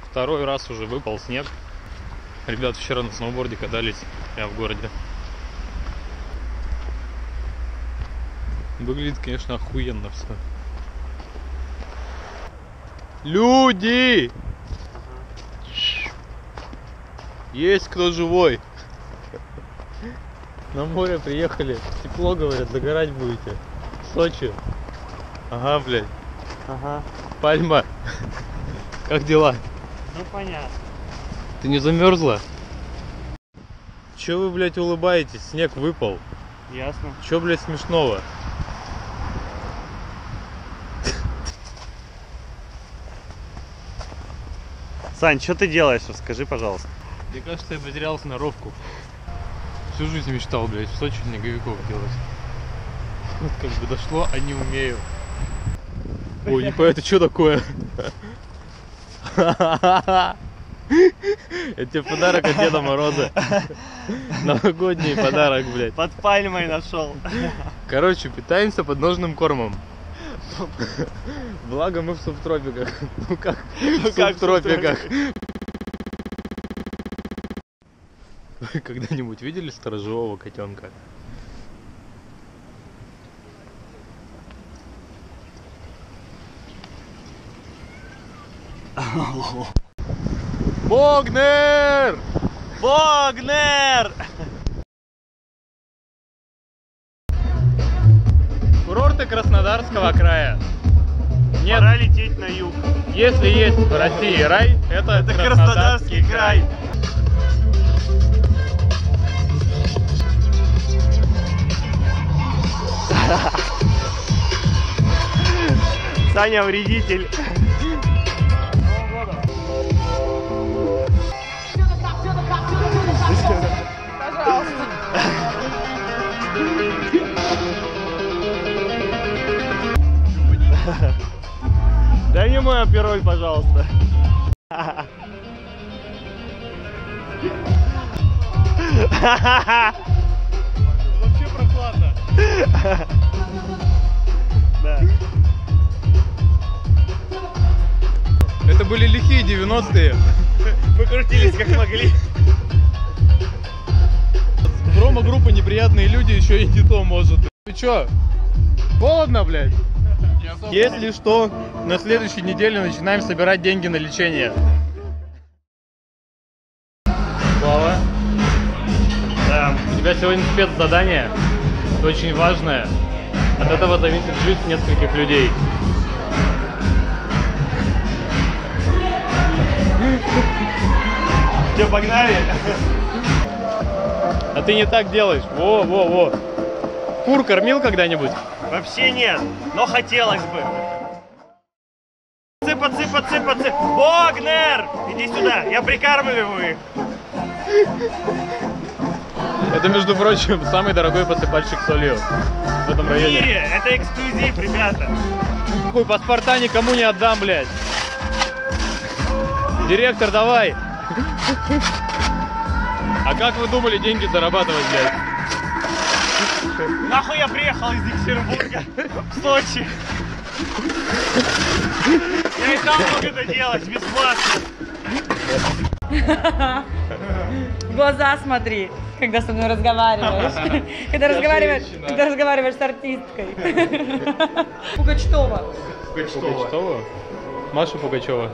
Второй раз уже выпал снег. Ребята вчера на сноуборде катались прямо в городе. Выглядит, конечно, охуенно все. Люди! Есть кто живой? На море приехали. Тепло, говорят, загорать будете. В Сочи. Ага, блядь. Ага. Пальма. Как дела? Ну понятно. Ты не замерзла? Че вы, блядь, улыбаетесь? Снег выпал. Ясно. Че, блядь, смешного? Сань, что ты делаешь? Расскажи, пожалуйста. Мне кажется, я потерял сноровку. Всю жизнь мечтал, блядь, в Сочи снеговиков делать. Вот как бы дошло, а не умею. Ой, не понятно, что такое? Это тебе подарок от Деда Мороза. Новогодний подарок, блядь. Под пальмой нашел. Короче, питаемся подножным кормом. Благо мы в субтропиках. Ну как в субтропиках? Вы когда-нибудь видели сторожевого котенка? Богнер! Богнер! Курорты Краснодарского края. Нет, Пора лететь на юг. если есть в России рай, это Краснодарский край. Саня вредитель. Дай мне мой апероль, пожалуйста. Вообще прохладно. Да. Это были лихие 90-е. Мы крутились как могли. Промо-группа «Неприятные люди» еще и не то может. Ты чё? Холодно, блядь? Если что, на следующей неделе начинаем собирать деньги на лечение. Слава, Да. у тебя сегодня спецзадание, очень важное. От этого зависит жизнь нескольких людей. Че, погнали? А ты не так делаешь. Во. Кур кормил когда-нибудь? Вообще нет, но хотелось бы. Подсыпаться. Богнер! Иди сюда, я прикармливаю их. Это, между прочим, самый дорогой посыпальщик солью в этом В районе. мире, это эксклюзив, ребята. Хуй, паспорта никому не отдам, блядь. Директор, давай. А как вы думали деньги зарабатывать, блядь? Нахуй я приехал из Екатеринбурга в Сочи. Я и сам могу это делать бесплатно. В глаза смотри, когда со мной разговариваешь. Когда разговариваешь с артисткой. Пугачева. Пугачева? Маша Пугачева.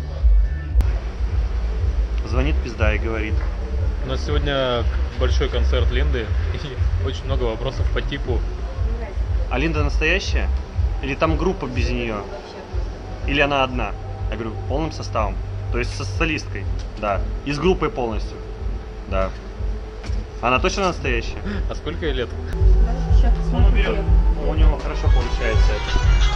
Звонит пизда и говорит. У нас сегодня большой концерт Линды и очень много вопросов по типу. А Линда настоящая? Или там группа без нее? Или она одна? Я говорю, полным составом. То есть со солисткой? Да. И с группой полностью? Да. Она точно настоящая? А сколько ей лет? Он уберет. У него хорошо получается это.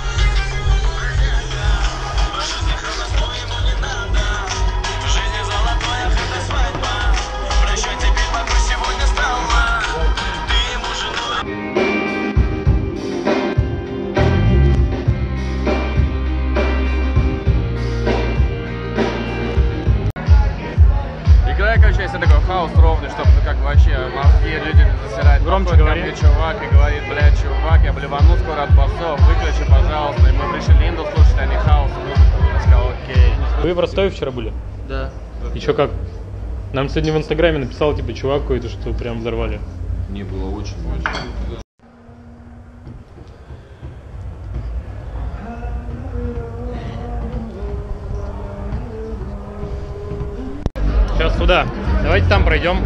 Играй, короче, если такой хаос ровный, чтобы ну, как вообще мозги люди не засирать. Громче Подходит говори. ко мне чувак и говорит, блядь, чувак, я блевану скоро от басов, выключи, пожалуйста. И мы пришли Линду слушать, а не хаос и музыку. Я сказал, Окей. Вы в Ростове вчера были? Да. Еще как? Нам сегодня в Инстаграме написал, типа, чувак какой-то, что прям взорвали. Не было очень-очень. Сейчас туда. Давайте там пройдем.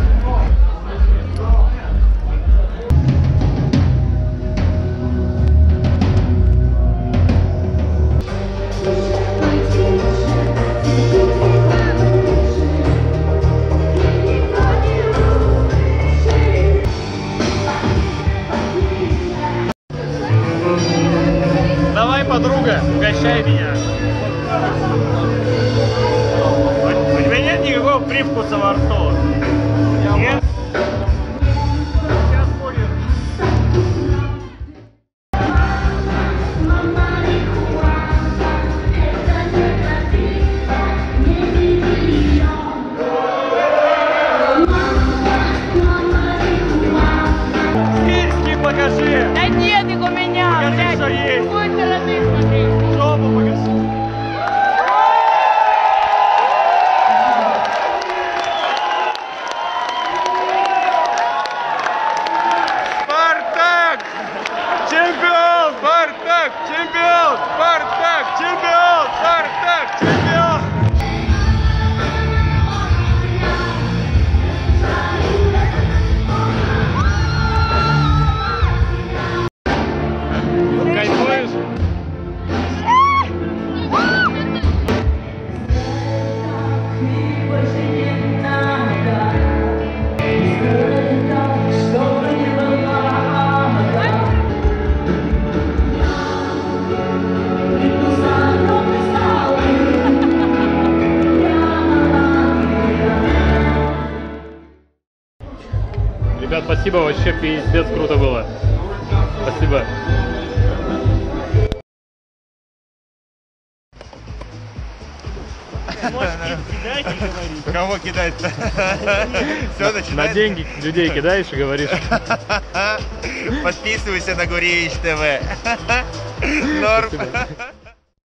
Давай, подруга, угощай меня. У тебя нет никакого привкуса во рту? Нет? Сейчас будет. Скидки покажи! Да нет их у меня, Покажи, блядь. что есть. С какой стороны смотри? Жопу покажи. Спартак! Чемпион! Спартак! Чемпион! Спартак! Чемпион! Спартак! Чемпион! Кайфуешь? Ребят, спасибо, вообще пиздец круто было. Спасибо. Кого кидать-то? Все, На начинается. деньги людей кидаешь и говоришь. Подписывайся на Гуревич ТВ. Норм. Спасибо.